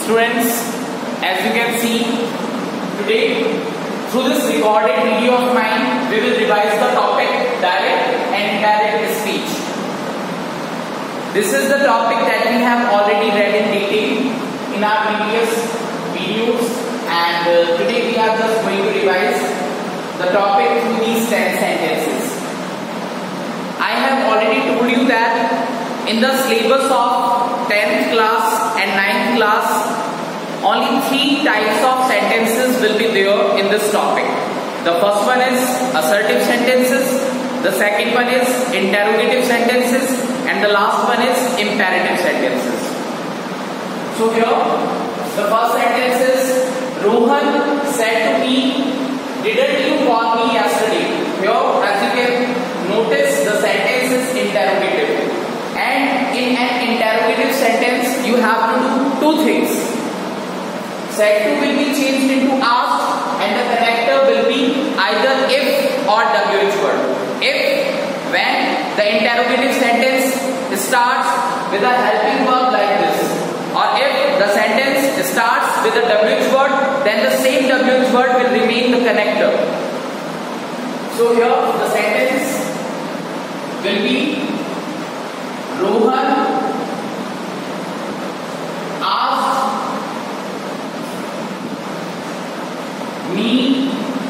Students, as you can see today, through this recorded video of mine, we will revise the topic direct and indirect speech. This is the topic that we have already read in detail in our previous videos, and today we are just going to revise the topic through these 10 sentences. I have already told you that in the syllabus of 10th class and 9th class, only 3 types of sentences will be there in this topic. The first one is assertive sentences, the second one is interrogative sentences, and the last one is imperative sentences. So here, the first sentence is, Rohan said to me, "Didn't you call me yesterday?" Here, as you can notice, the sentence is interrogative. And in an interrogative sentence, you have to do 2 things. Said to will be changed into asked, and the connector will be either if or WH word. If, when the interrogative sentence starts with a helping verb like this, or if the sentence starts with a WH word, then the same WH word will remain the connector. So here the sentence will be, Rohan asked me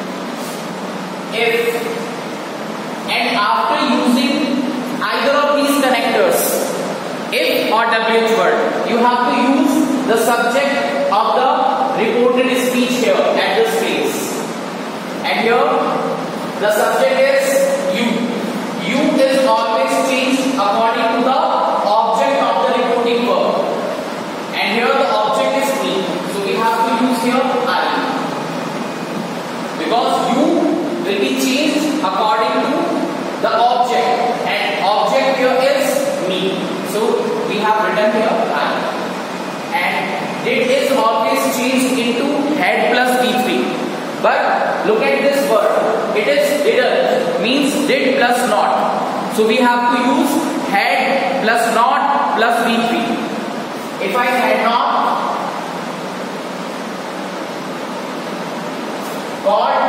if, and after using either of these connectors, if or WH word, you have to use the subject of the reported speech here at this place. And here the subject is you. You is always changed according to the object of the reporting verb. And here the object is me. So we have to use here I. Because you will be changed according to the object, and object here is me. So we have written here I. And did is always changed into had plus V3. But look at this word. It is didn't, means did plus not. So we have to use had plus not plus V3. If I had not called,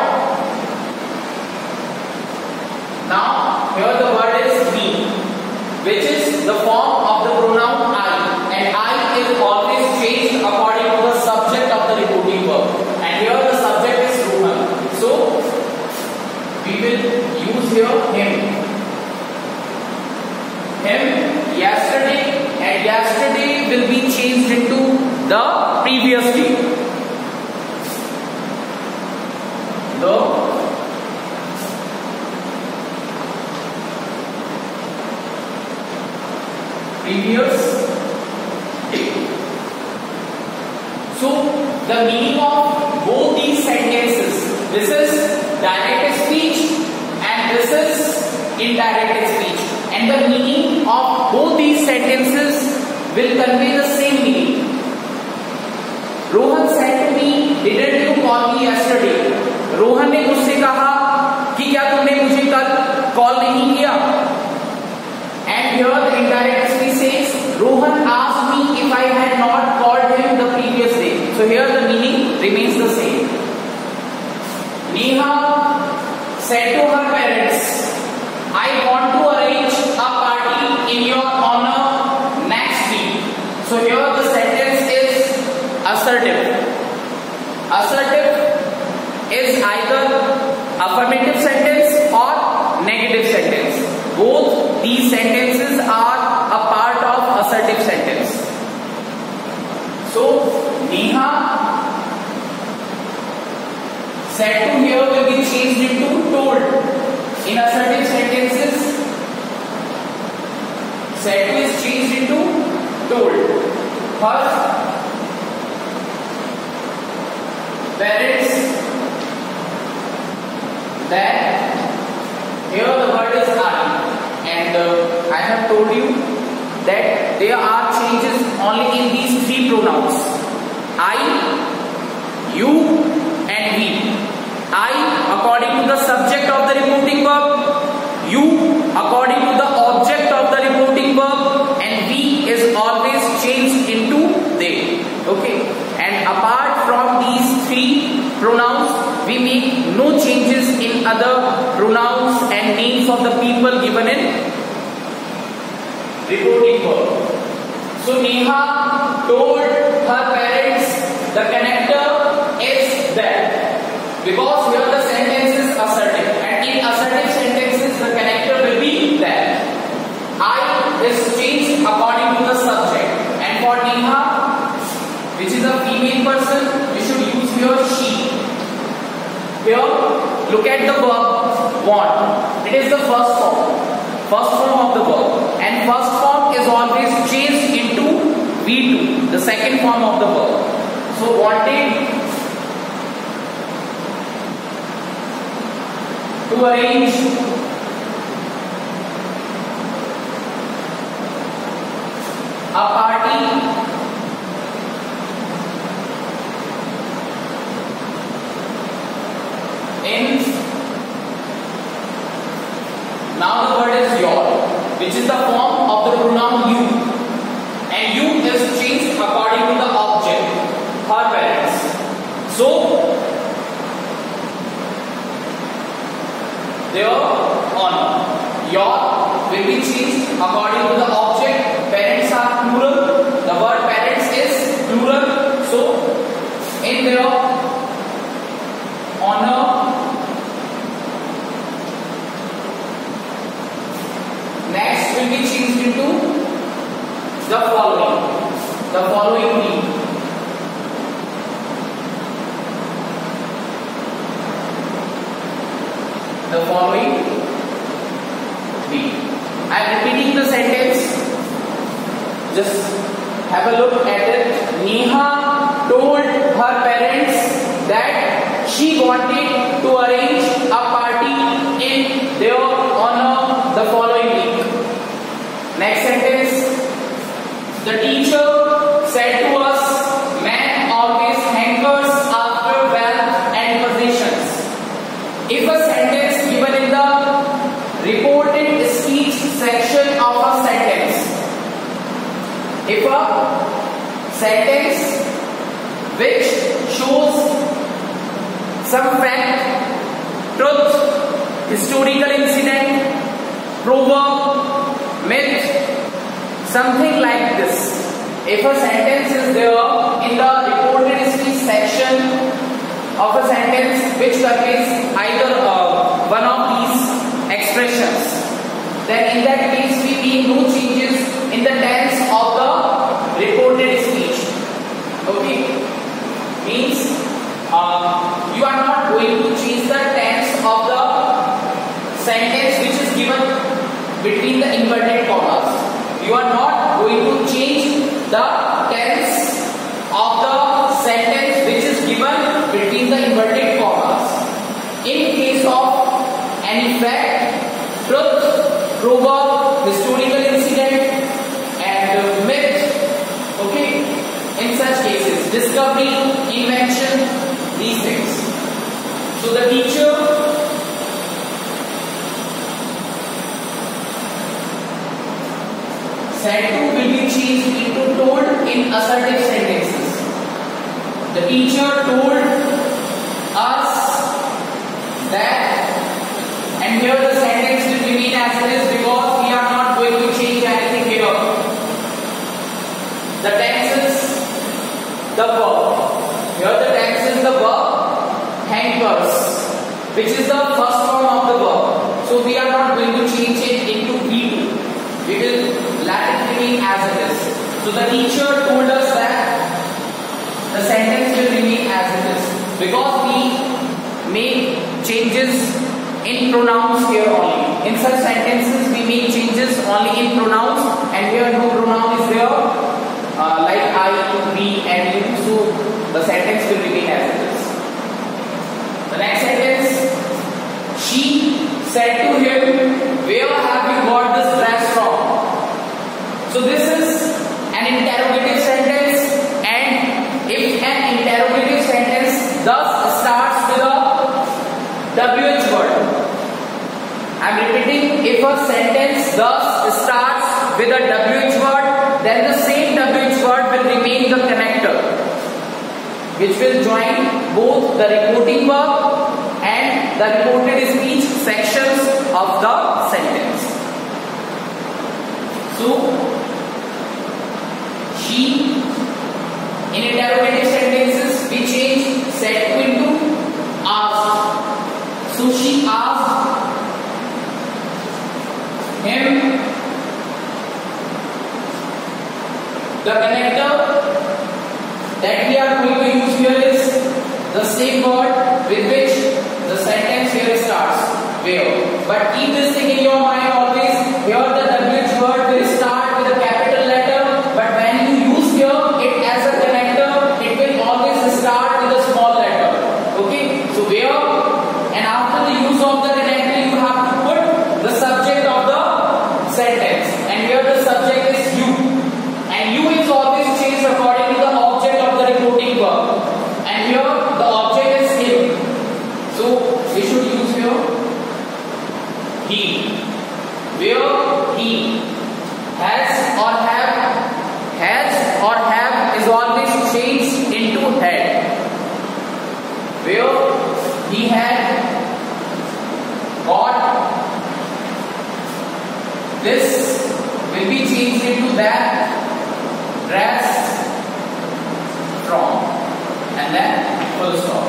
now here the word is me, which is the form of the pronoun I, and I is always changed according to the subject of the reporting verb, and here the subject is Rohan. So we will use here him. Him yesterday, and yesterday will be changed into the previous day. The previous day. So the meaning of both these sentences, this is direct speech and this is indirect speech, and the meaning of both these sentences will convey the same meaning. Rohan said to me, "Didn't you call me yesterday?" Rohan ने मुझसे कहा कि क्या तुमने मुझे कल call नहीं किया? And here the indirect speech says, Rohan asked me if I had not called him the previous day. So here the meaning remains the same. Neha said to her parents, "I want to arrange a party in your honor next week." So here the sentence is assertive. Assertive is either affirmative sentence or negative sentence. Both these sentences are a part of assertive sentence. So Neha said to here will be changed into told. In assertive sentences, said to is changed into told. First, parents that here the word is I, and I have told you that there are changes only in these 3 pronouns: I, you, and we. I according to the subject of the reporting verb, you according to the object of the reporting verb, and we is always changed into they. Okay, and apart from these three pronouns, we make no changes in other pronouns and names of the people given in reporting verb. So Neha told her parents the connector is there, because here the sentence is assertive, and in assertive sentences the connector will be there. I is changed according to the subject, and for Neha, which is a female person, we should use here she. Here, look at the verb want. It is the first form of the verb, and first form is always changed into V2, the second form of the verb. So wanted to arrange a party in, now the word is your, which is the form of the pronoun you, and you is changed according to the object, her parents. So their honor, your will be changed according to the object. Parents are plural, the word parents is plural, so in their honor, next will be changed into the following week. The following week. I am repeating the sentence. Just have a look at it. Neha told her parents that she wanted to arrange a party in their honor the following week. Next sentence. The teacher said to us, man always hankers after wealth and possessions. If a sentence given in the reported speech section of a sentence, if a sentence which shows some fact, truth, historical incident, proverb, myth, something like this, if a sentence is there in the reported speech section of a sentence which contains either one of these expressions, then in that case we make no changes in the tense of the reported speech. Okay, means you are not going to change the tense of the sentence which is given between the inverted commas. You are not going to change the tense of the sentence which is given between the inverted commas. In case of any fact, truth, proverb, historical incident, and myth, okay, in such cases, discovery, invention, these things. So the teacher said to will be changed into told in assertive sentences. The teacher told us that, and here the sentence will remain as it is because we are not going to change anything here. The tense is the verb. Here the tense is the verb hankers, which is the first form of the verb. So we are not going to change it into V2. We will let it remain as it is. So the teacher told us that the sentence will remain as it is because we make changes in pronouns here only. In such sentences we make changes only in pronouns, and here no pronoun is there like I, we and you. So the sentence will remain as it is. The next sentence, she said to him, where have you got this dress from? So this is an interrogative sentence, and if an interrogative sentence thus starts with a WH word, I am repeating, if a sentence thus starts with a WH word, then the same WH word will remain the connector. which will join both the reporting verb and the reported speech sections of the sentence. So she, in interrogative sentences we change said to into asked. So she asked him. The connector that we are going to use here is the same word with which the sentence here starts, where. But keep this thing in your mind always. Here the WH word will start with a capital letter, but when you use here it as a connector, it will always start with a small letter. Okay, so where, and after the use of the connector you have to put the subject of the sentence, and here the subject is you. And you is always changed according to the object of the reporting verb. And here the object is him. So we should use here he. Where he has or have is always changed into had. Where he had got, this will be changed into that. Dressed from, and then full stop.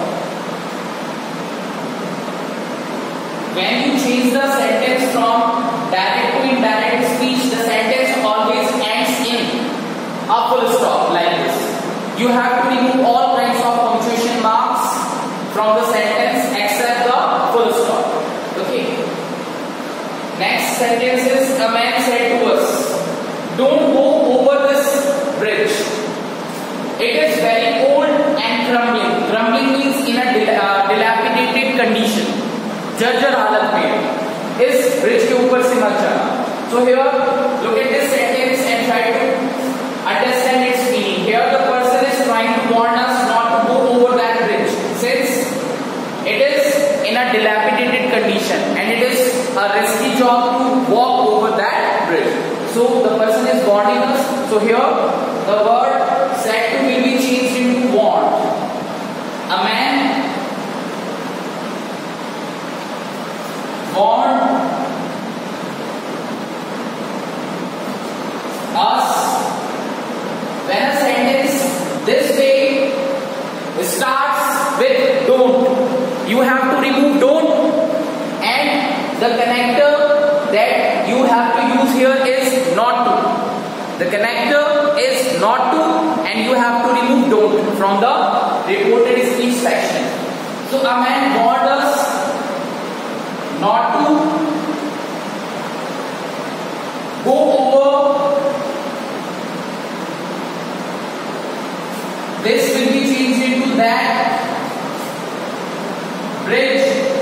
When you change the sentence from direct to indirect speech, the sentence always ends in a full stop like this. You have to remove all kinds of punctuation marks from the sentence except the full stop. Okay. Next sentence is, a man said to us, don't go over this bridge. It is very old and crumbling. Crumbling means in a dilapidated condition. Jर्जर हालत में इस bridge के ऊपर से मत जाना. So here, look at this sentence and try to understand its meaning. Here the person is trying to warn us not to go over that bridge, since it is in a dilapidated condition and it is a risky job to walk over that bridge. So the person is warning us. So here the word said to will be changed into warned. A man warned us. When a sentence this way starts with don't, you have to remove don't, and the connector that you have to use here is not to. The connector is not to, and you have to remove don't from the reported speech section. So a man warned us not to go over. This will be changed into that bridge.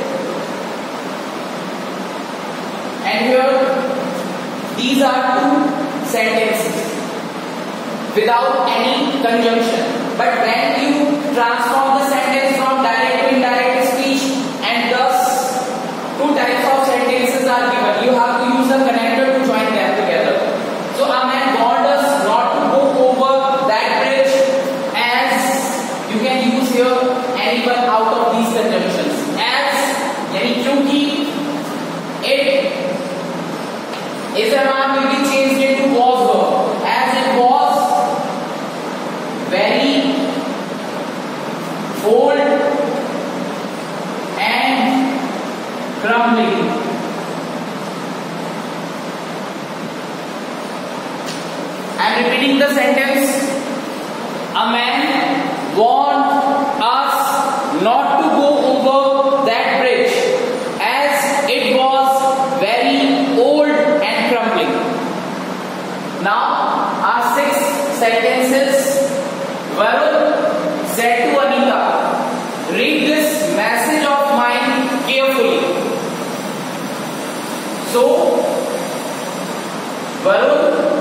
And here these are two sentences without any conjunction. But when you transform the sentence from direct to indirect speech, and thus two types of sentences are given, you have to use a connector to join them together. So a man warned us not to go over that bridge, as you can use here anyone out of these conjunctions. As yani kyunki it is a man will be changed into was verb, as it was very old and crumbling. I am repeating the sentence. A man warned us not to go over that bridge, as it was very old and crumbling. Now our sixth sentence is, Varun said to Anita, read this message of mine carefully. So Varun,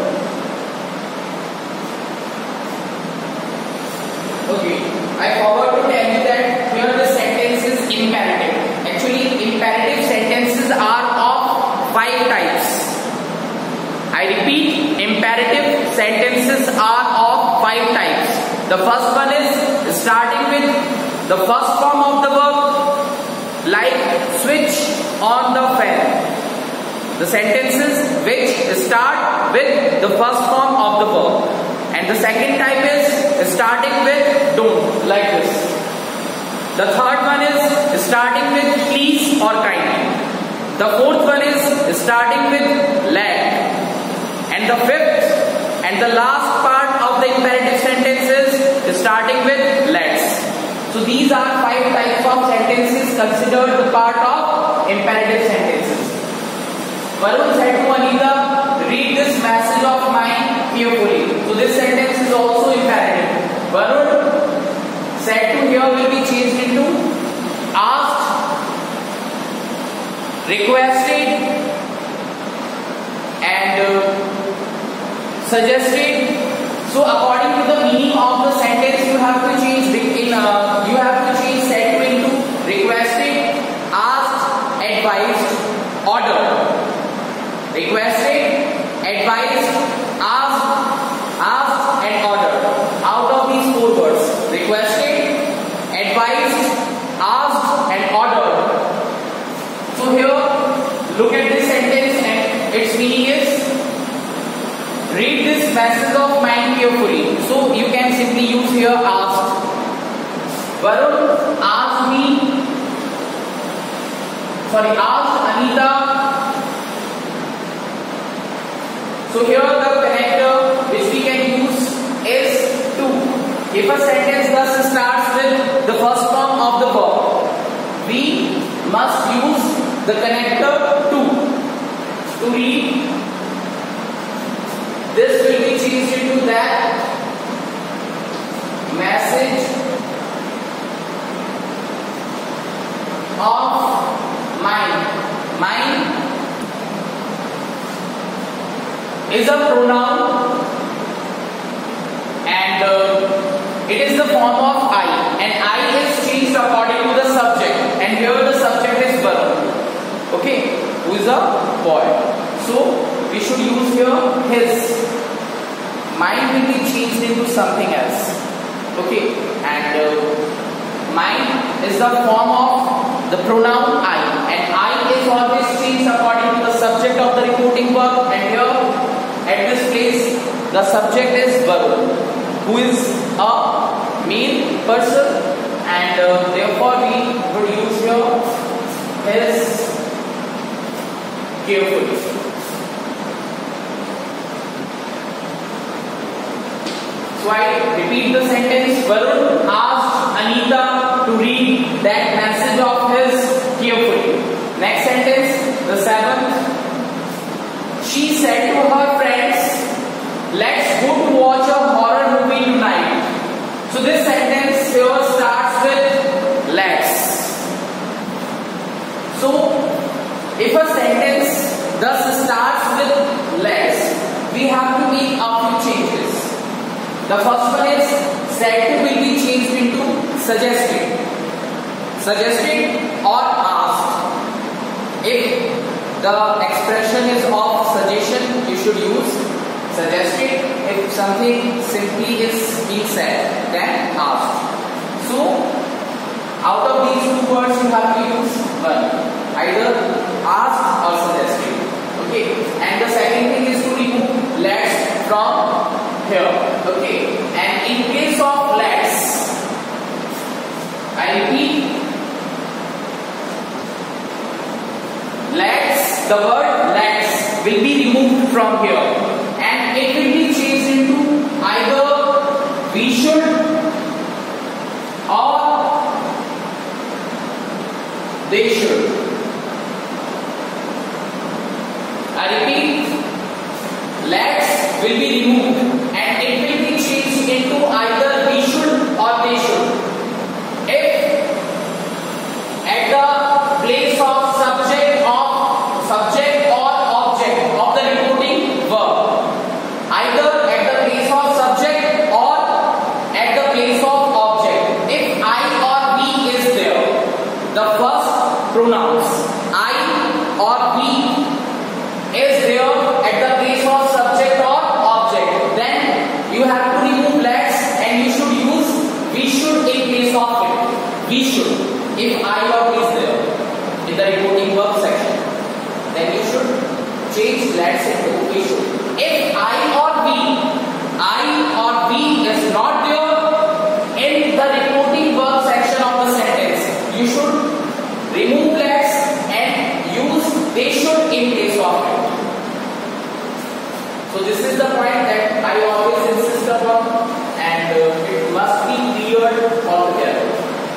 okay, I forgot to tell you that here the sentence is imperative. Actually, imperative sentences are of 5 types. I repeat, imperative sentences are of 5 types. The first one is starting with the first form of the verb, like switch on the fan. The sentences which start with the first form of the verb. And the second type is starting with don't, like this. The third one is starting with please or kindly. The fourth one is starting with let. And the fifth and the last part of the imperative sentence is starting with let's. So these are 5 types of sentences considered the part of imperative sentences. Varun said to Anita, read this message of mine carefully. So this sentence is also imperative. Varun said to here will be changed into asked, requested and suggested. So according to the meaning of the sentence, you have to change said to into requested, asked, advised, ordered. Requested, advised, asked and ordered. Out of these 4 words, requested, advised, asked and ordered. So here, look at this sentence and its meaning is read this message of mine carefully. So you can simply use here asked. Varun asked Anita. So here the connector which we can use is to. If a sentence thus starts with the first form of the verb, we must use the connector to read. This will be changed into that message of mine. Mine is a pronoun and it is the form of I, and I is changed according to the subject, and here the subject is Varun, okay, who is a boy. So we should use here his. Mine will be changed into something else, okay, and mine is the form of the pronoun I, and I is always changed according to the subject of the reporting verb, and here at this place the subject is Varun, who is a male person, and therefore we would use here his carefully. So I repeat the sentence. Varun asked Anita to read that message of his carefully. Next sentence, the 7th. She said to her friends, let's go to watch a horror movie tonight. So this sentence here starts with let's. So if a sentence thus starts with let's, we have to make a few changes. The first one is said to will be changed into suggested or asked. If the expression is of suggestion, you should use suggested. If something simply is being said, then asked. So out of these 2 words you have to use one, either asked or suggested, okay. And the second thing is to remove let's from here, okay. And in case of let's, I repeat, let's, the word let's will be removed from here, and it will be changed into either we should or they should. I repeat, let's will be removed and it will be changed into either we should or they should. If at the place of subject or object of the reporting verb, either at the place of subject or at the place of object, if I or we is there, the first pronoun we should. If I or we is there in the reporting verb section, then you should change let's into we should. If I or we is not there in the reporting verb section of the sentence, you should remove let's and use they should in place of it. So this is the point that I always insist upon, and it must be cleared altogether.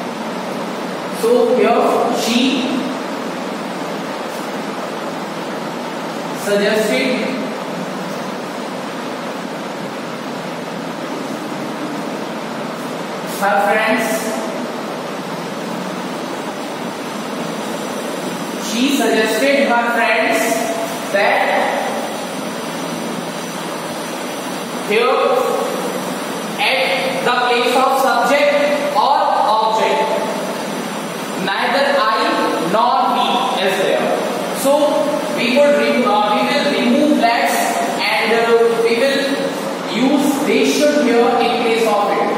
So here she suggested her friends. She suggested her friends that here at the place of subject or object, neither I nor we is there. So we will remove let's and we will use they should here in place of it.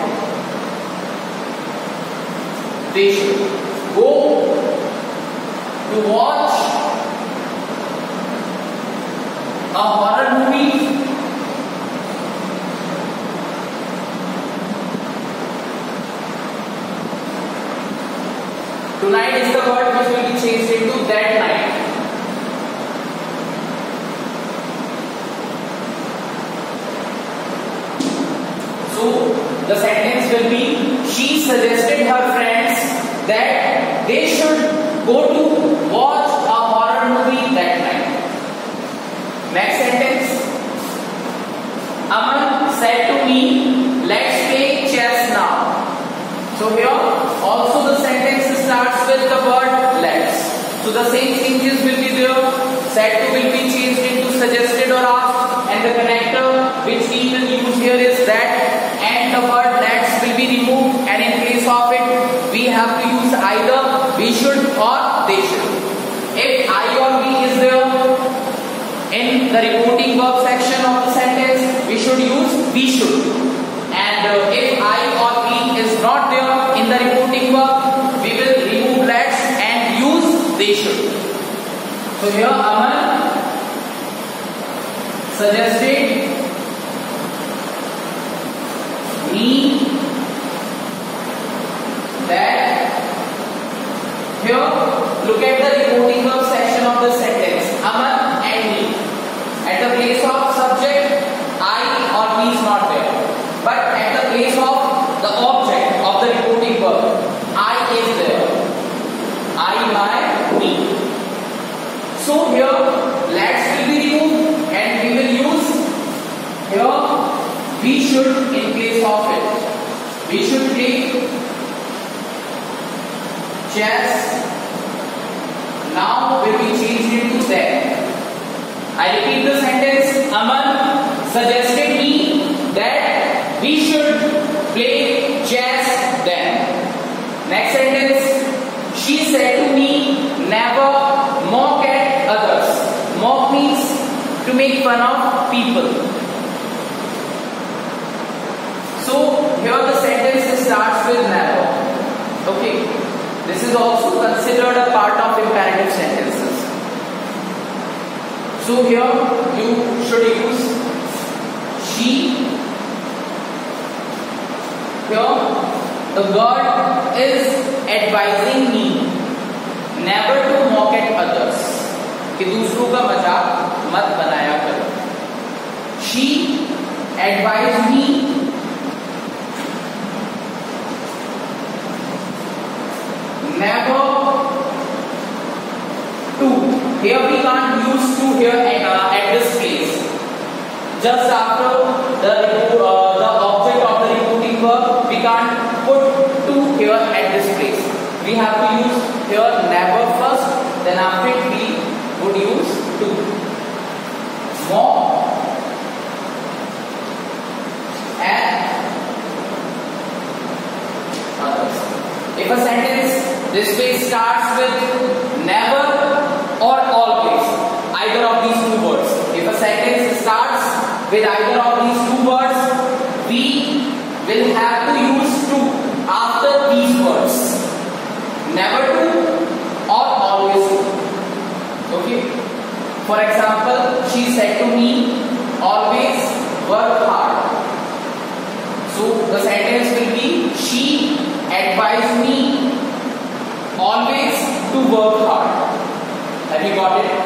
They should go to watch a horror movie tonight is the word which will be changed into that night. So the sentence will be she suggested her friends that they should go to watch a horror movie that night. Next sentence. Aman said to me, let's play chess now. So here also the sentence starts with the word let's. So the same changes will be there. Said to will be changed into suggested or asked, and the connector which we will use here is that, and the word let's will be removed, and in place of it we have to use either we should or they should. If I or we is there in the reporting verb section of the sentence, we should use we should. And if I or we is not there in the reporting verb, we will remove let's and use they should. So here Aman suggested me that. Here look at the reporting verb section of the sentence. Aman and me. At the place of subject, I or we is not there. But at the place of the object of the reporting verb, I is there. I, my, me. So here let's will be removed and we will use here we should in place of it. We should play chess now will be changed into that. I repeat the sentence. Aman suggested me that we should play chess then. Next sentence. She said to me, never mock at others. Mock means to make fun of people. So here the sentence starts with never. Okay. This is also considered a part of imperative sentences. So here you should use she. Here the girl is advising me never to mock at others. कि दूसरों का मजाक मत बनाया करो. She advised me never to. Here we can't use to here at this place. Just after the object of the reporting verb, we can't put to here at this place. We have to use here never first, then after it we would use to. Mock at others. If a sentence this way starts with never or always, either of these two words. If a sentence starts with either of these two words, we will have to use to after these words. never to, or always to. Okay. For example, she said to me, always work hard. So the sentence will be, she advised me always to work hard. Have you got it?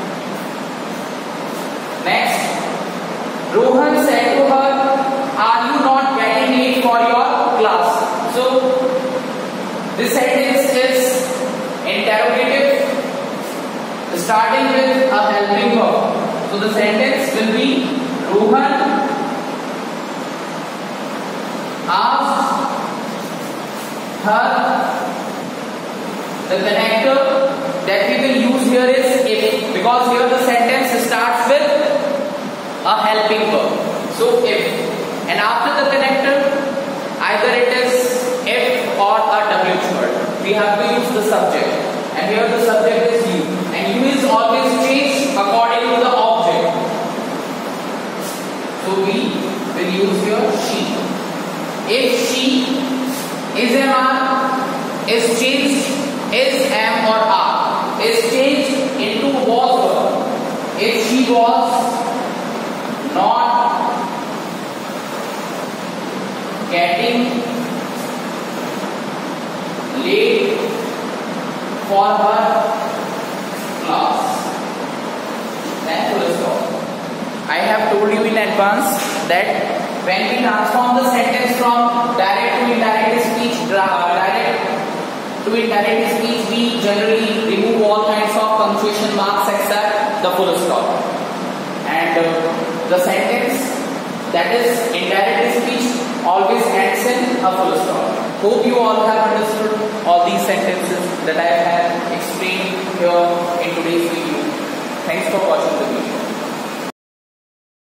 Next, Rohan said to her, are you not getting late for your class? So this sentence is interrogative, starting with a helping verb. So the sentence will be, Rohan asked her. The connector that we will use here is if, because here the sentence starts with a helping verb. So if, and after the connector, either it is if or a WH word. We have to use the subject, and here the subject is you, and you is always changed according to the object. So we will use here she. If she is am is changed, is am or are is changed into was verb. If she was not getting late for her class, then full stop. I have told you in advance that when we transform the sentence from direct to indirect speech, we generally remove all kinds of punctuation marks except the full stop. And the sentence that is indirect speech always ends in a full stop. Hope you all have understood all these sentences that I have explained here in today's video. Thanks for watching the video.